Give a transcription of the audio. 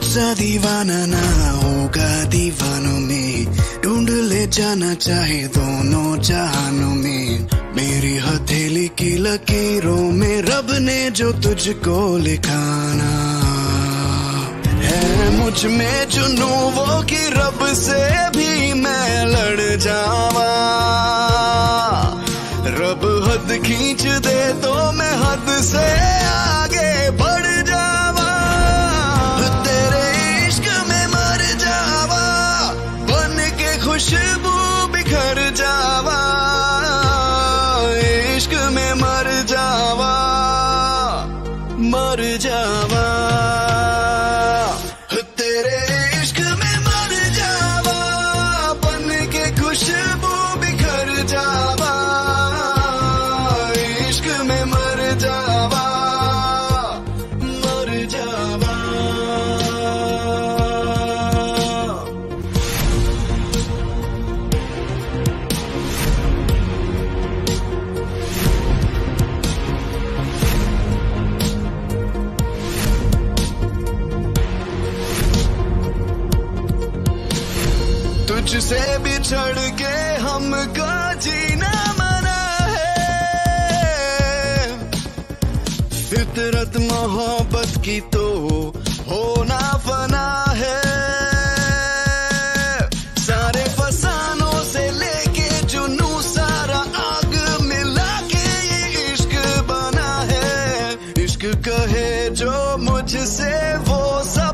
सा दीवाना ना होगा दीवानों में, ढूंढ ले जाना चाहे दोनों जहानों में। मेरी हथेली की लकीरों में रब ने जो तुझको लिखाना है, मुझ में जुनू वो कि रब से भी मैं लड़ जावा। रब हद खींच दे तो मैं हद से आगे बढ़ जावा। तेरे इश्क में मर जावा, बन के खुशबू बिखर जावा। इश्क में मर जावा, मर जावा। तेरे इश्क में मर जावा, बन के खुशबू बिखर जावा। इश्क में मर जावा, मर जावा। तुझसे बिछड़ के हमको जीना मना है, फितरत मोहब्बत की तो होना फना है। सारे फसानों से लेके जुनू सारा आग मिला के ये इश्क बना है। इश्क कहे जो मुझसे वो सा